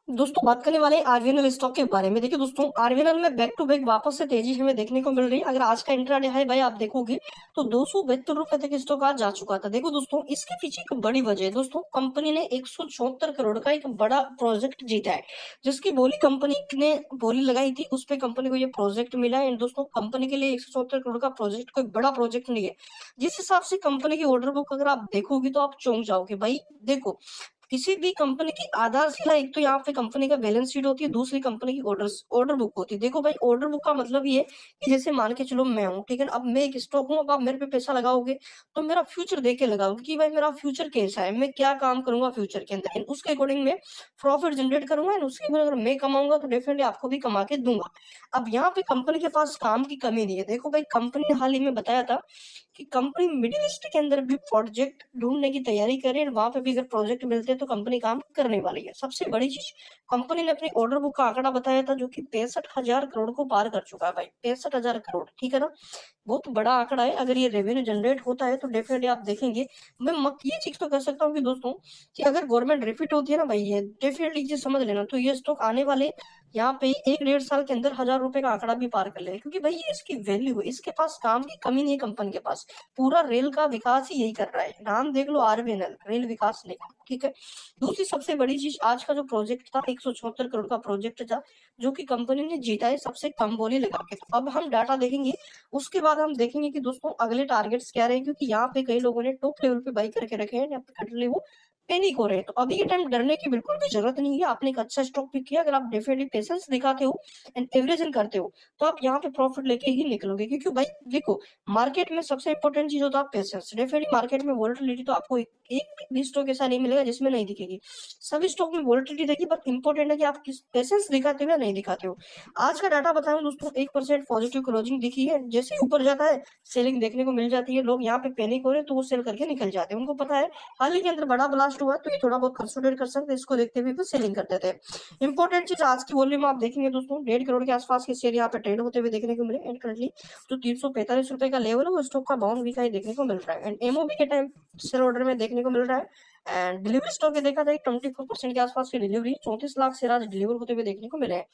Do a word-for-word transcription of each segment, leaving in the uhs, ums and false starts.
दोस्तों बात करने वाले हैं आरवीएनएल स्टॉक के बारे में। देखिए दोस्तों, आरवीएनएल में बैक टू बैक वापस से तेजी हमें देखने को मिल रही है। अगर आज का इंट्राडे हाई भाई आप देखोगे तो दो सौ बहत्तर रुपए तक स्टॉक आज जा चुका था। देखो दोस्तों, इसके पीछे एक बड़ी वजह है। दोस्तों, कंपनी ने एक सौ चौहत्तर करोड़ का एक बड़ा प्रोजेक्ट जीता है, जिसकी बोली कंपनी ने बोली लगाई थी, उस पे कंपनी को ये प्रोजेक्ट मिला है। दोस्तों, कंपनी के लिए एक सौ चौहत्तर करोड़ का प्रोजेक्ट कोई बड़ा प्रोजेक्ट नहीं है। जिस हिसाब से कंपनी की ऑर्डर बुक अगर आप देखोगे तो आप चौंक जाओगे। भाई देखो, किसी भी कंपनी की आधारशिला एक तो यहाँ पे कंपनी का बैलेंस शीट होती है, दूसरी कंपनी की ऑर्डर ऑर्डर बुक होती है। देखो भाई, ऑर्डर बुक का मतलब ये है कि जैसे मान के चलो मैं हूँ, ठीक है ना, अब मैं एक स्टॉक हूँ, अब आप मेरे पे पैसा लगाओगे तो मेरा फ्यूचर देख के लगाओगे कि भाई मेरा फ्यूचर कैसा है, मैं क्या काम करूंगा फ्यूचर के अंदर, उसके अकॉर्डिंग मैं प्रॉफिट जनरेट करूंगा एंड उसके बाद अगर मैं कमाऊंगा तो डेफिनेटली आपको भी कमा के दूंगा। अब यहाँ पे कंपनी के पास काम की कमी नहीं है। देखो भाई, कंपनी ने हाल ही में बताया था कि कंपनी मिडिल ईस्ट के अंदर भी प्रोजेक्ट ढूंढने की तैयारी करे और वहां पे भी अगर प्रोजेक्ट मिलते हैं तो कंपनी काम करने वाली है। सबसे बड़ी चीज, कंपनी ने अपनी ऑर्डर बुक का आंकड़ा बताया था जो कि पैंसठ हजार करोड़ को पार कर चुका है। भाई पैंसठ हजार करोड़, ठीक है ना, बहुत बड़ा आंकड़ा है। अगर ये रेवेन्यू जनरेट होता है तो डेफिनेटली आप देखेंगे, मैं मक ये चीज तो कह सकता हूँ कि दोस्तों, कि अगर गवर्नमेंट रिपीट होती है ना भाई, ये डेफिनेटली चीज समझ लेना, तो ये स्टॉक आने वाले यहाँ पे एक डेढ़ साल के अंदर हजार रुपए का आंकड़ा भी पार कर ले, क्योंकि भाई ये इसकी वैल्यू है, इसके पास काम की कमी नहीं है। कंपनी के पास पूरा रेल का विकास ही यही कर रहा है। नाम देख लो, आरबीएनएल, रेल विकास निगम, ठीक है। दूसरी सबसे बड़ी चीज, आज का जो प्रोजेक्ट था एक सौ चौहत्तर करोड़ का प्रोजेक्ट था जो कि कंपनी ने जीता है सबसे कम बोली लगा के। तो अब हम डाटा देखेंगे, उसके बाद हम देखेंगे कि दोस्तों अगले टारगेट्स क्या रहे, क्योंकि यहाँ पे कई लोगों ने टॉप लेवल पे बाई करके रखे हैं, यहाँ पे कटले वो पैनिक हो रहे हैं। तो अभी के टाइम डरने की बिल्कुल भी जरूरत नहीं है। आपने एक अच्छा स्टॉक पिक किया, अगर आप डेफिनेटली पेशेंस दिखाते हो एंड एवरेजिंग करते हो तो आप यहाँ पे प्रॉफिट लेके ही निकलोगे। क्योंकि भाई देखो, मार्केट में सबसे इंपॉर्टेंट चीज होता है पेशेंस। डेफिनेटली मार्केट में वोलेटिलिटी तो आपको एक, एक भी स्टॉक ऐसा नहीं मिलेगा जिसमें नहीं दिखेगी, सभी स्टॉक में वोलेटिलिटी देगी, बट इंपॉर्टेंट है कि आप किस पेशेंस दिखाते हो या नहीं दिखाते हो। आज का डाटा बताऊं दोस्तों, एक परसेंट पॉजिटिव क्लोजिंग दिखी है। जैसे ही ऊपर जाता है सेलिंग देखने को मिल जाती है, लोग यहाँ पे पैनिक हो रहे हैं तो वो सेल करके निकल जाते हैं। उनको पता है हाल ही के अंदर बड़ा ब्लास्ट हुआ है तो ये थोड़ा बहुत कंसोलिडेट कर सकते हैं, इसको देखते हुए वो सेलिंग कर देते हैं। इंपॉर्टेंट चीज, आज की वॉल्यूम आप देखेंगे दोस्तों, डेढ़ करोड़ के आसपास के शेयर यहाँ पे ट्रेड होते हुए देखने को मिले। एंड करंटली जो तीन सौ पैंतालीस रुपए का लेवल है वो स्टॉक का बाउंड वीक हाई देखने को मिल रहा है। एंड एमओबी के टाइम सेल ऑर्डर में देखने को मिल रहा है। एंड डिलीवरी स्टॉक के देखा जाए ट्वेंटी फोर परसेंट के आसपास की डिलीवरी, चौंतीस लाख शेयर आज डिलीवर होते हुए देखने को मिले हैं।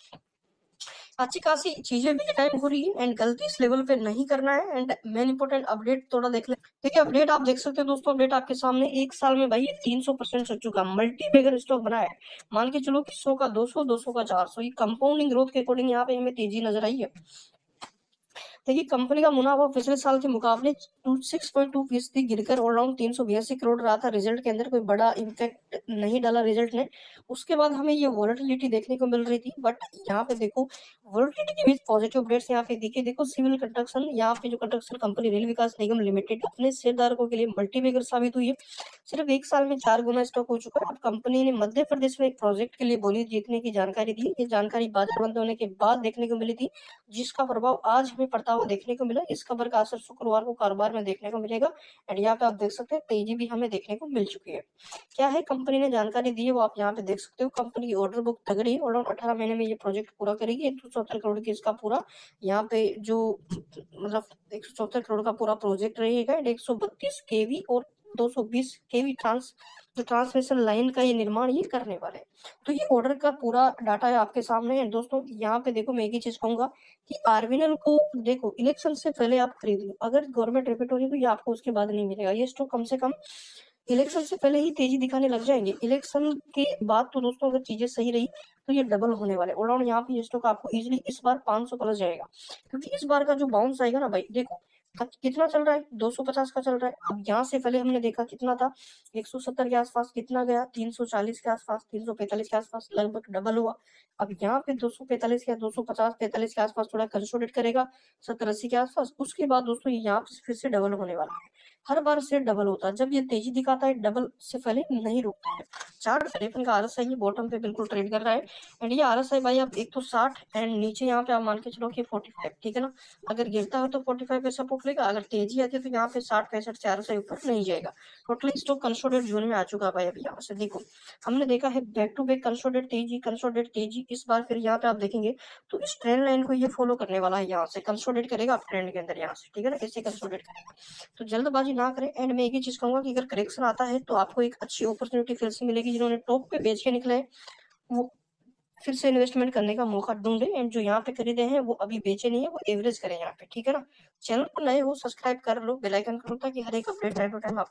अच्छी खासी चीजें भी टाइम हो रही है एंड गलती इस लेवल पे नहीं करना है। एंड मेन इंपोर्टेंट अपडेट थोड़ा देख ले। देखिए अपडेट आप देख सकते हो दोस्तों, अपडेट आपके सामने, एक साल में भाई तीन सौ परसेंट चढ़ चुका, मल्टी बेगर स्टॉक बना है। मान के चलो कि सौ का दो सौ, दो सौ का चार सौ, ये कंपाउंडिंग ग्रोथ के अकॉर्डिंग यहाँ पे हमें तेजी नजर आई है। देखिए कंपनी का मुनाफा पिछले साल के मुकाबले सिक्स पॉइंट टू फीसदी गिरकर अराउंड तीन सौ बयासी करोड़ रहा था। रिजल्ट के अंदर कोई बड़ा इम्पैक्ट नहीं डाला रिजल्ट ने। उसके बाद हमें ये वॉलेटिलिटी देखने को मिल रही थी, बट यहाँ पे देखो वॉलेटिलिटी के बीच पॉजिटिव अपडेट्स यहाँ पे दिखे। देखो सिविल कंस्ट्रक्शन, यहाँ पे जो construction company Rail Vikas Nigam limited अपने शेयरधारकों के लिए मल्टीबैगर साबित हुई है। सिर्फ एक साल में चार गुना स्टॉक हो चुका है। अब कंपनी ने मध्य प्रदेश में एक प्रोजेक्ट के लिए बोली जीतने की जानकारी दी। ये जानकारी बाजार बंद होने के बाद देखने को मिली थी, जिसका प्रभाव आज हमें पड़ता हुआ देखने को मिला। इस खबर का असर शुक्रवार को कारोबार में देखने को मिलेगा। एंड यहाँ पे आप देख सकते हैं तेजी भी हमें देखने को मिल चुकी है। क्या है कंपनी ने जानकारी दी है वो आप यहाँ पे देख सकते हो। कंपनी की ऑर्डर बुक तगड़ी है, अराउंड अठारह महीने में ये प्रोजेक्ट पूरा करेगी। एक सौ चौहत्तर करोड़ की इसका पूरा यहाँ पे जो मतलब एक सौ चौहत्तर करोड़ का पूरा प्रोजेक्ट रहेगा। एंड एक सौ बत्तीस केवी और दो सौ बीस केवी ट्रांस जो ट्रांसमिशन लाइन का ये निर्माण ये करने वाले हैं। तो ये ऑर्डर का पूरा डाटा है आपके सामने है दोस्तों। यहाँ पे देखो, मैं एक ही चीज कहूंगा कि आरबीएनएल को देखो, इलेक्शन से पहले आप खरीद लो। अगर गवर्नमेंट रिपीट हो रही है तो ये आपको उसके बाद नहीं मिलेगा। ये स्टॉक कम से कम इलेक्शन से पहले ही तेजी दिखाने लग जाएंगे। इलेक्शन के बाद तो दोस्तों अगर चीजें सही रही तो ये डबल होने वाले। ऑलराउंड यहाँ पे ये स्टॉक आपको इजीली इस बार पाँच सौ प्लस जाएगा, क्योंकि इस बार का जो बाउंस आएगा ना भाई, देखो कितना चल रहा है, दो सौ पचास का चल रहा है। अब यहाँ से पहले हमने देखा कितना था, एक सौ सत्तर के आसपास, कितना गया तीन सौ चालीस के आसपास, तीन सौ पैंतालीस के आसपास, लगभग डबल हुआ। अब यहाँ पे दो सौ पैंतालीस या दो सौ पचास पैंतालीस के आसपास थोड़ा कंसोलिडेट करेगा, सत्तर अस्सी के आसपास। उसके बाद दोस्तों ये यहाँ पे फिर से डबल होने वाला है। हर बार से डबल होता है, जब ये तेजी दिखाता है डबल से पहले नहीं रुकता है। चार्ट फिलिपिन का आरएसआई ये बॉटम पे बिल्कुल ट्रेड कर रहा है। एंड ये आरएसआई भाई अब एक तो साठ एंड नीचे यहाँ पे आप मान के चलो कि पैंतालीस, ठीक है ना। अगर गिरता है तो पैंतालीस पे सपोर्ट लेगा, अगर तेजी आती है तो यहाँ पे साठ पैंसठ से आरएसआई ऊपर नहीं जाएगा। टोटली स्टॉक कंसोलिडेट जोन में आ चुका है भाई। अभी यहाँ से देखो, हमने देखा है बैक टू बैक कंसोलिडेट तेजी, कंसोलिडेट तेजी। इस बार फिर यहाँ पे आप देखेंगे तो इस ट्रेंड लाइन को ये फॉलो करने वाला है, यहाँ से कंसोलिडेट करेगा आप ट्रेंड के अंदर यहाँ से, ठीक है ना, ऐसे कंसोलिडेट करेगा। तो जल्दबाजी ना करें। एंड मैं एक ही चीज कहूंगा कि अगर करेक्शन आता है तो आपको एक अच्छी अपॉर्चुनिटी फिर से मिलेगी। जिन्होंने टॉप पे बेच के निकले हैं वो फिर से इन्वेस्टमेंट करने का मौका ढूंढे एंड जो यहाँ पे खरीदे हैं वो अभी बेचे नहीं है, वो एवरेज करें यहाँ पे, ठीक है ना। चैनल को नए हो सब्सक्राइब कर लो, बेल आइकन करो ताकि हर एक अपडेट टाइम टू टाइम